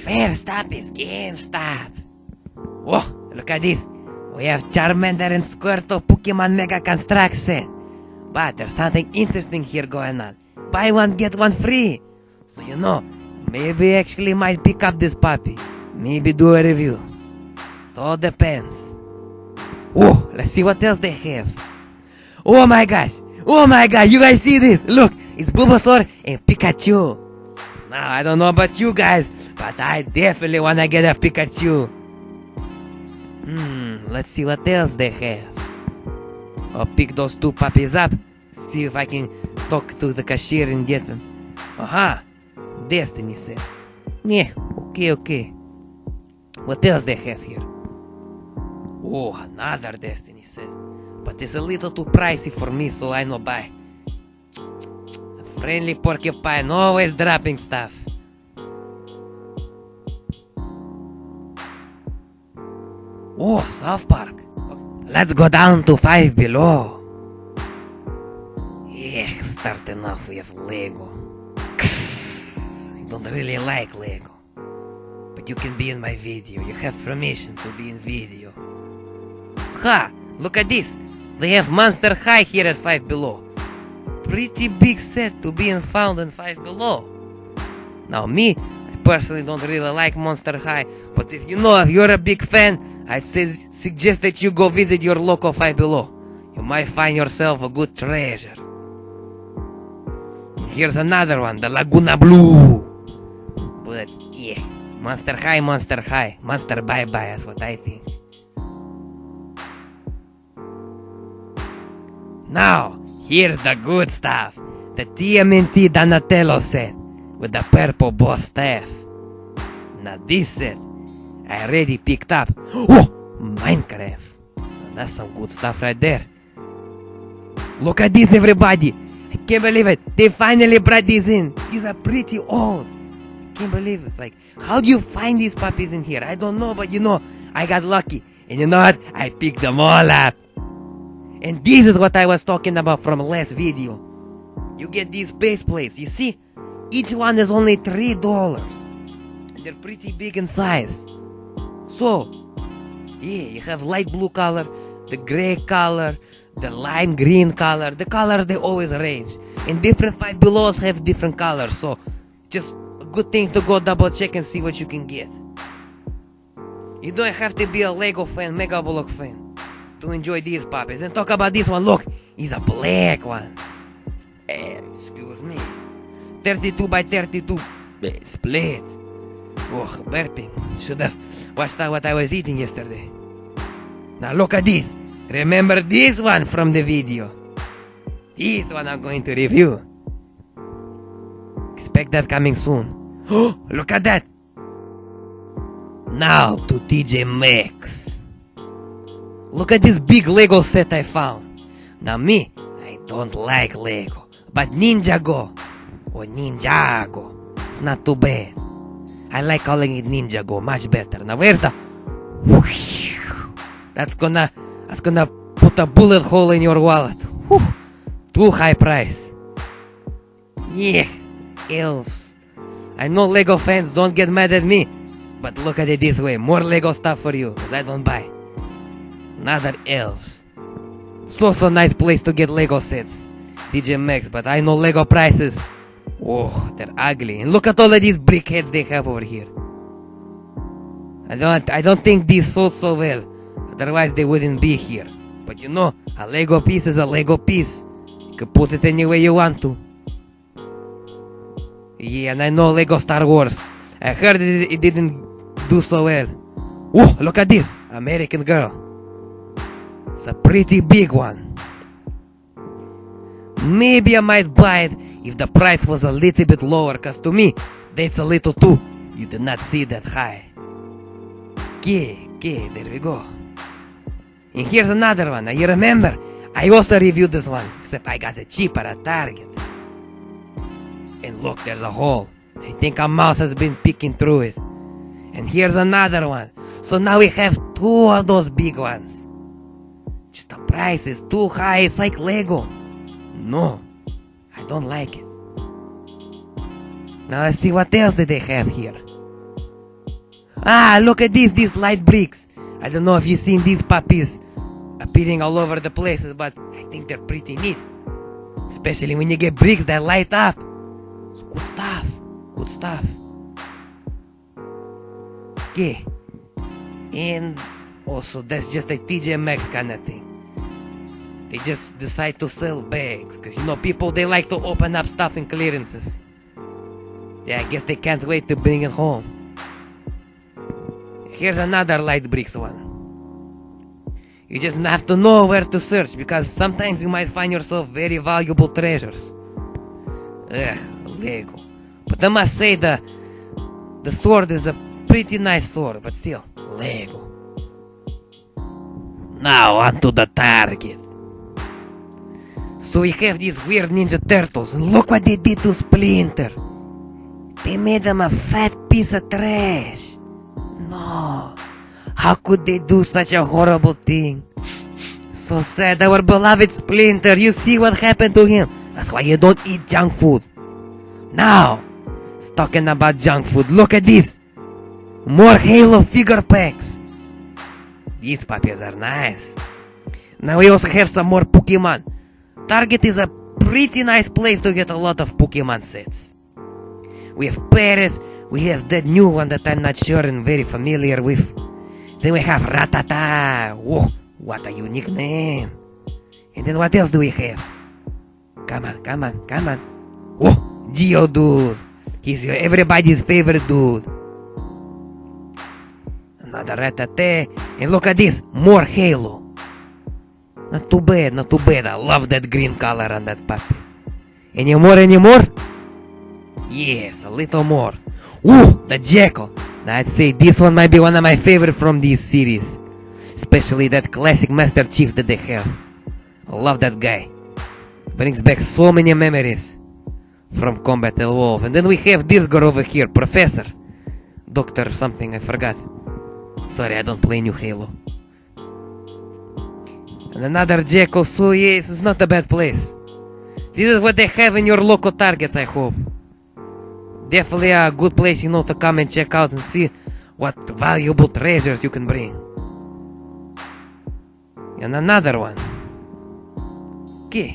First up is GameStop. Oh, look at this. We have Charmander and Squirtle Pokemon Mega Construct set. But there's something interesting here going on. Buy one, get one free. So you know, maybe actually might pick up this puppy. Maybe do a review. It all depends. Oh, let's see what else they have. Oh my gosh. Oh my god, you guys see this? Look, it's Bulbasaur and Pikachu. Now, I don't know about you guys, but I definitely wanna get a Pikachu. Let's see what else they have. I'll pick those two puppies up. See if I can talk to the cashier and get them. Aha! Destiny set. Yeah, okay. What else they have here? Oh, another Destiny set. But it's a little too pricey for me, so I no buy. A friendly porcupine, always dropping stuff. Oh, South Park. Let's go down to Five Below. Yeah, starting off with Lego. I don't really like Lego. But you can be in my video. You have permission to be in video. Ha! Look at this. They have Monster High here at Five Below. Pretty big set to be found in Five Below. Now me, I personally don't really like Monster High, but if you're a big fan, I'd suggest that you go visit your local Five Below. You might find yourself a good treasure. Here's another one, the Laguna Blue. But yeah, Monster High. Monster bye-bye is what I think. Now, here's the good stuff. The TMNT Donatello set with the purple boss staff. Now this set, I already picked up. Oh, Minecraft. That's some good stuff right there. Look at this, everybody. I can't believe it. They finally brought these in. These are pretty old. I can't believe it. Like, how do you find these puppies in here? I don't know, but I got lucky. And you know what? I picked them all up. And this is what I was talking about from last video. You get these base plates, you see? Each one is only $3. And they're pretty big in size. So, yeah, you have light blue color, the gray color, the lime green color. The colors, they always range. And different Five Belows have different colors. So, just a good thing to go double check and see what you can get. You don't have to be a Lego fan, Mega Block fan to enjoy these puppies. And talk about this one. Look, he's a black one. Excuse me. 32 by 32 split. Oh, burping. Should have watched out what I was eating yesterday. Now look at this. Remember this one from the video. This one I'm going to review. Expect that coming soon. Oh, look at that. Now to TJ Maxx. Look at this big Lego set I found. Now me, I don't like Lego, but Ninjago or Ninjago, it's not too bad. I like calling it Ninjago, much better. Now where's the whoosh? That's gonna put a bullet hole in your wallet. Whew. Too high price. Yeah, elves. I know Lego fans don't get mad at me, but look at it this way, more Lego stuff for you, cause I don't buy. Another elves. So nice place to get Lego sets. TJ Maxx, but I know Lego prices. Oh, they're ugly. And look at all of these brickheads they have over here. I don't think these sold so well. Otherwise they wouldn't be here. But a Lego piece is a Lego piece. You can put it any way you want to. Yeah, and I know Lego Star Wars. I heard it didn't do so well. Oh, look at this. American Girl. It's a pretty big one. Maybe I might buy it if the price was a little bit lower, cause to me, that's a little too. You did not see that high. Okay, there we go. And here's another one. Now you remember, I also reviewed this one, except I got it cheaper at Target. And look, there's a hole. I think a mouse has been peeking through it. And here's another one. So now we have two of those big ones. Just the price is too high. It's like Lego. No, I don't like it. Now let's see what else did they have here. Ah, look at these light bricks. I don't know if you've seen these puppies appearing all over the places, but I think they're pretty neat. Especially when you get bricks that light up. It's good stuff. Good stuff. Okay. And also, that's just a TJ Maxx kind of thing. They just decide to sell bags. Because, you know, people, they like to open up stuff in clearances. Yeah, I guess they can't wait to bring it home. Here's another light bricks one. You just have to know where to search, because sometimes you might find yourself very valuable treasures. Ugh, Lego. But I must say the sword is a pretty nice sword, but still, Lego. Now onto the target. So we have these weird Ninja Turtles, and look what they did to Splinter. They made him a fat piece of trash. No. How could they do such a horrible thing? So sad, our beloved Splinter. You see what happened to him. That's why you don't eat junk food. Now, talking about junk food, look at this. More Halo figure packs. These puppies are nice. Now we also have some more Pokemon. Target is a pretty nice place to get a lot of Pokemon sets. We have Paris. We have that new one that I'm not sure and very familiar with. Then we have Rattata. Whoa, what a unique name. And then what else do we have? Come on, come on, come on. Whoa, Geodude. He's everybody's favorite dude. Another Rattata. And look at this, more Halo. Not too bad, not too bad. I love that green color on that puppy. Any more, any more? Yes, a little more. Ooh, the Jackal. I'd say this one might be one of my favorite from this series. Especially that classic Master Chief that they have. I love that guy. Brings back so many memories from Combat Evolved. And then we have this girl over here, Professor. Doctor something, I forgot. Sorry, I don't play new Halo. And another Jackal, so yes, it's not a bad place. This is what they have in your local Targets, I hope. Definitely a good place, you know, to come and check out and see what valuable treasures you can bring. And another one. Okay.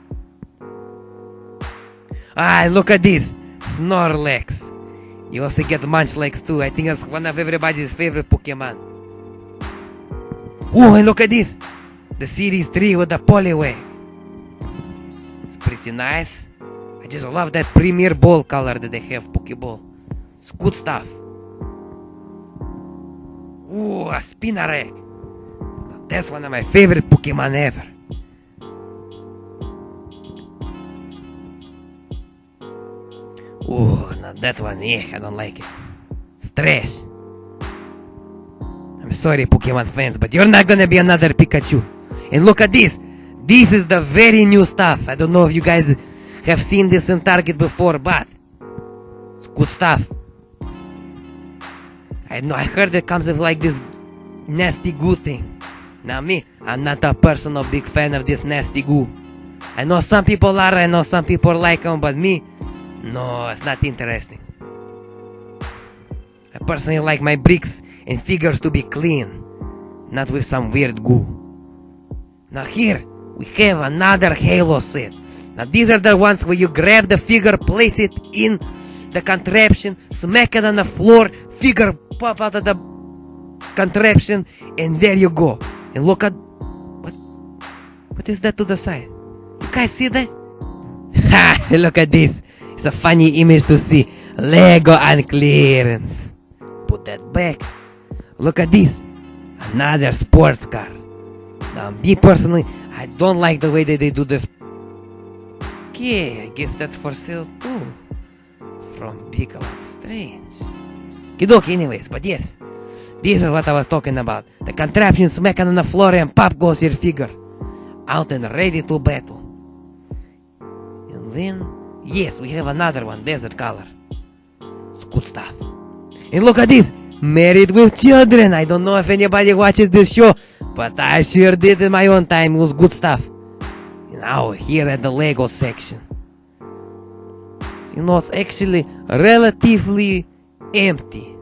Ah, look at this. Snorlax. You also get Munchlax too. I think that's one of everybody's favorite Pokemon. Oh, and look at this. The Series 3 with the Poliwag. It's pretty nice. I just love that Premier Ball color that they have, Pokeball. It's good stuff. Ooh, a Spinarak. That's one of my favorite Pokemon ever. Ooh, now that one, I don't like it. It's trash. I'm sorry, Pokemon fans, but you're not gonna be another Pikachu. And look at this. This is the very new stuff. I don't know if you guys have seen this in Target before, but it's good stuff. I know, I heard it comes with like this nasty goo thing. Now me, I'm not a personal big fan of this nasty goo. I know some people are, I know some people like them, but me, no, it's not interesting. I personally like my bricks and figures to be clean, not with some weird goo. Now here, we have another Halo set. Now these are the ones where you grab the figure, place it in the contraption, smack it on the floor, figure pop out of the contraption, and there you go. And look at... What is that to the side? You guys see that? Ha! Look at this. It's a funny image to see. Lego on clearance. Put that back. Look at this. Another sports car. Now me personally, I don't like the way that they do this. Okay, I guess that's for sale too. From Big Lots Strange. Kidoki anyways, but yes. This is what I was talking about. The contraption smacking on the floor and pop goes your figure. Out and ready to battle. And then, yes, we have another one, desert color. It's good stuff. And look at this. Married with Children. I don't know if anybody watches this show, but I sure did in my own time. It was good stuff. Now here at the Lego section. You know, it's actually relatively empty.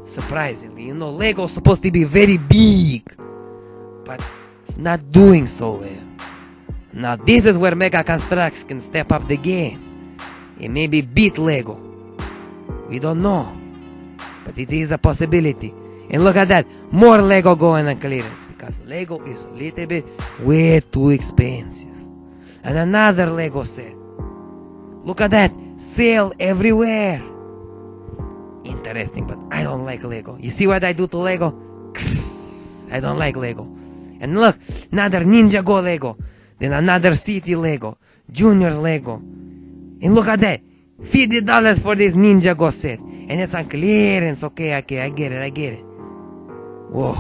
Surprisingly, you know, Lego's supposed to be very big, but it's not doing so well. Now this is where Mega Construx can step up the game and maybe beat Lego. We don't know, but it is a possibility. And look at that, more Lego going on clearance, because Lego is a little bit way too expensive. And another Lego set. Look at that, sale everywhere. Interesting, but I don't like Lego. You see what I do to Lego? I don't like Lego. And look, another Ninjago Lego. Then another City Lego. Junior Lego. And look at that, $50 for this Ninjago set. And it's on clearance. Okay, I get it. Whoa.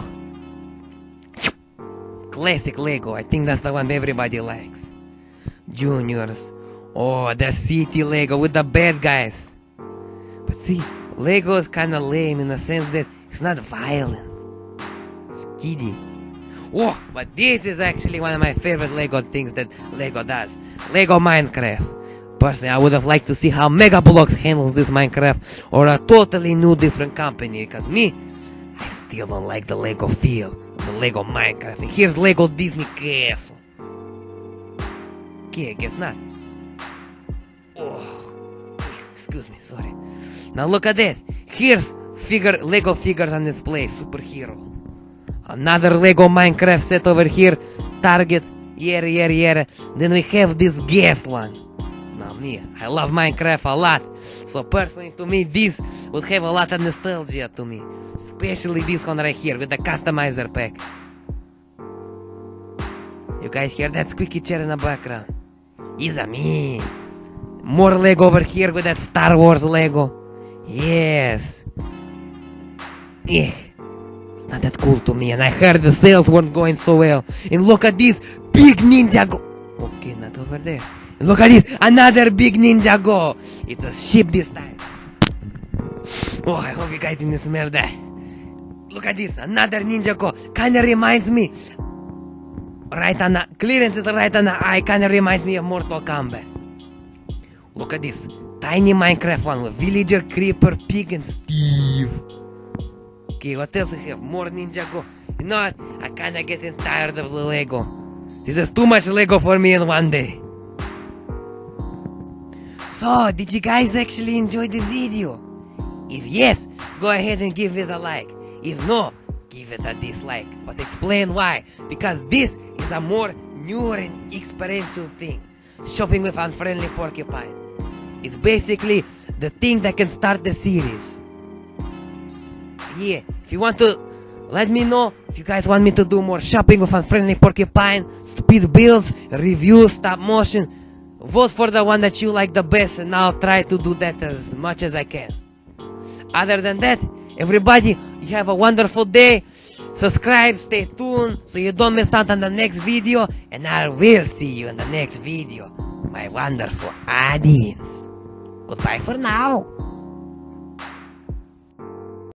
Classic Lego. I think that's the one everybody likes. Juniors. Oh, the City Lego with the bad guys. But see, Lego is kind of lame in the sense that it's not violent. It's kiddie. Oh, but this is actually one of my favorite Lego things that Lego does. Lego Minecraft. Personally, I would have liked to see how Mega Bloks handles this Minecraft, or a totally new different company, because me, I still don't like the Lego feel of the Lego Minecraft. And here's Lego Disney Castle. Okay, I guess not. Oh, excuse me, sorry. Now look at that. Here's Lego figures on display, superhero. Another Lego Minecraft set over here. Target, yeah. Then we have this gas one. Now me, I love Minecraft a lot. So personally to me, this would have a lot of nostalgia to me. Especially this one right here with the customizer pack. You guys hear that squeaky chair in the background? Is a me. More Lego over here with that Star Wars Lego. Yes. It's not that cool to me, and I heard the sales weren't going so well. And look at this big Ninjago. Okay, not over there. And look at this, another big Ninjago. It's a ship this time. Oh, I hope you guys didn't smell that. Look at this, another Ninjago. Kinda reminds me. Right on the clearance is right on the eye. Kinda reminds me of Mortal Kombat. Look at this tiny Minecraft one with Villager, Creeper, Pig, and Steve. Okay, what else we have? More Ninjago. You know what? I kinda getting tired of the Lego. This is too much Lego for me in one day. So, did you guys actually enjoy the video? If yes, go ahead and give it a like. If no, give it a dislike. But explain why. Because this is a more newer and experiential thing. Shopping with Unfriendly Porcupine. It's basically the thing that can start the series. Yeah, if you want to let me know if you guys want me to do more shopping with Unfriendly Porcupine, speed builds, reviews, stop motion. Vote for the one that you like the best, and I'll try to do that as much as I can. Other than that, everybody, you have a wonderful day. Subscribe, stay tuned so you don't miss out on the next video, and I will see you in the next video, my wonderful audience. Goodbye for now.